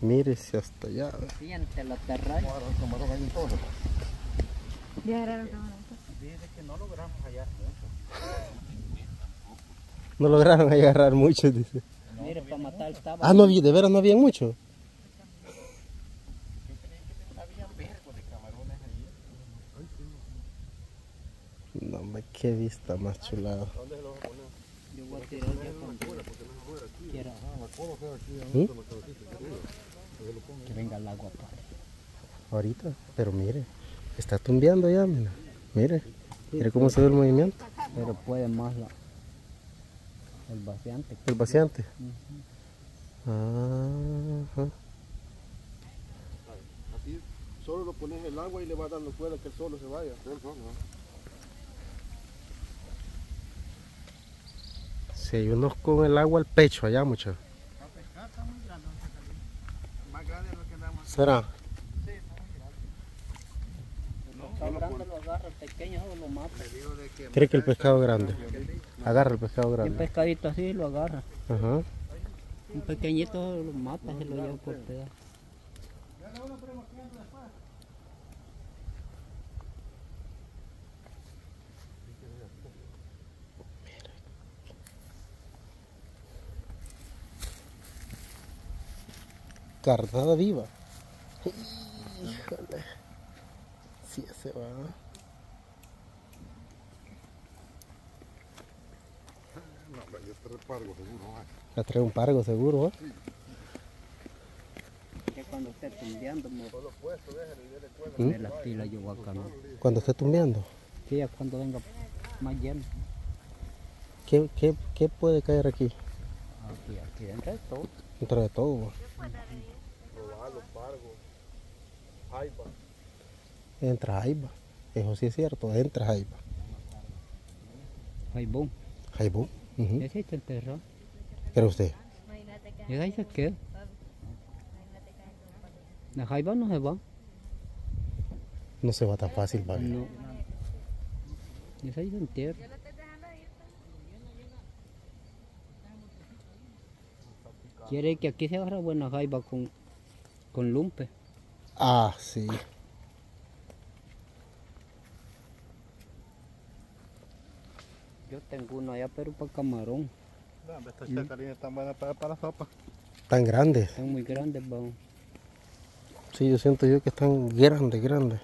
Mírese hasta allá. Siente la terraza. Camarón ahí en todo. Ya agarraron camarón. Dice que no logramos hallar mucho. No lograron agarrar mucho, dice. Mire, para matar estaba. Ah, no, de veras no había mucho. Había vergo de camarones ahí. No, hombre, qué vista más chulada. ¿Dónde se lo vas a poner? Yo voy a tirar ya cuando quiera. ¿Mm? Que venga el agua para. Ahorita, pero mire, está tumbeando ya, mira. Mire, mire cómo se ve el movimiento. Pero puede más el vaciante. El vaciante. Ajá. Así solo lo pones el agua y le vas dando cuerda que el solo se vaya. Si hay unos con el agua al pecho allá, muchachos. Más grande de lo que andamos. ¿Será? El grande lo agarra, el pequeño lo mata. ¿Cree que el pescado grande? Agarra el pescado Un grande. pescadito así lo agarra. Ajá. Un pequeñito lo mata, se lo lleva por pedazo. Carnada viva. Híjole. Sí, se va. No, hombre, yo te repargo seguro. La trae un pargo seguro, ¿eh? Ya cuando esté tumbeando Solo puesto, déjale y déle cuerda. me la pila yo voy a cambiar. Cuando esté tumbeando. Sí, ya cuando venga más lleno. ¿Qué puede caer aquí? Aquí dentro de todo. Dentro de todo. ¿Va? Robalo, pargo, jaiba. Entra jaiba. Eso sí es cierto, entra jaiba. Jaibón. Jaibú. Ese está enterrado. ¿Pero usted? Y ahí se queda. La jaiba no se va. No se va tan fácil, papi. No. Y esa ahí se entierra. Quiere que aquí se agarra buena jaiba con lumpe. Ah, sí. Yo tengo uno allá, pero para camarón. No, hombre, esta chacarina es tan buena para sopa. Tan grandes. Están muy grandes, vamos. Sí, yo siento yo que están grandes. Está grande.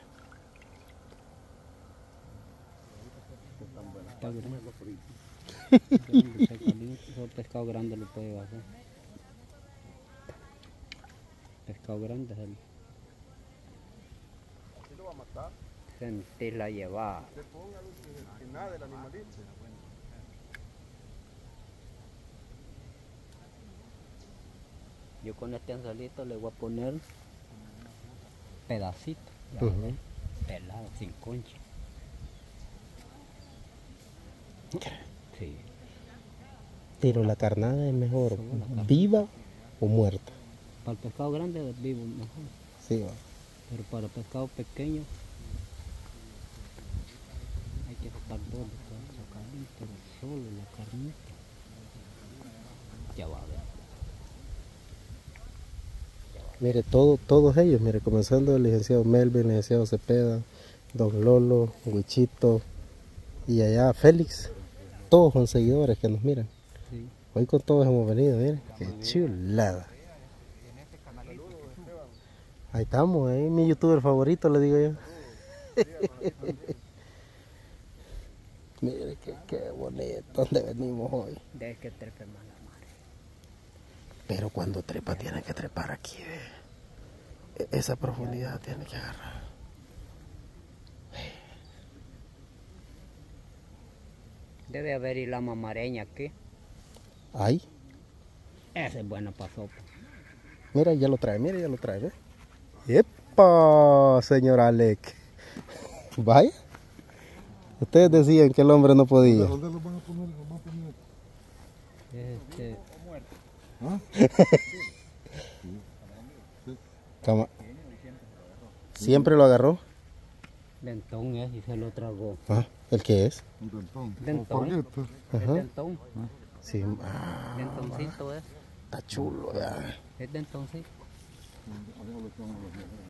Solo pescado grande lo puede bajar. Pescado grande es el. Así lo va a matar. Sentir la llevada. Le ponga que nada del animalito. Yo con este anzuelito le voy a poner pedacito, ya Ujú. ves, pelado, sin concha. Sí. Pero la carnada es mejor, Solo la carne. viva o muerta. Para el pescado grande es vivo mejor, Sí, va. pero para el pescado pequeño hay que sacar dos de cada carne, pero solo la carnita. Ya va a ver. Mire, todos ellos, mire, comenzando el licenciado Melvin, el licenciado Cepeda, don Lolo, Huichito y allá Félix, todos son seguidores que nos miran. Sí. Hoy con todos hemos venido, mire, qué chulada. Ahí estamos, ahí mi youtuber favorito, le digo yo. Mire, qué bonito, ¿dónde venimos hoy? De que trepe más la madre. Pero cuando trepa tiene que trepar aquí, esa profundidad tiene que agarrar. Debe haber ilama mareña aquí. Ahí, Ese es bueno para sopa. mira, ya lo trae, ¿ves? ¡Epa, señor Alec! Vaya. Ustedes decían que el hombre no podía. ¿Dónde lo van a poner? ¿Lo van a poner? Este, Cama- ¿Siempre lo agarró? dentón es y se lo tragó. Ah, ¿el qué es? Un dentón. Dentón. Un palito. Es Ajá. dentón. Sí, ah, Dentoncito es. está chulo, ya. Es dentoncito. A ver,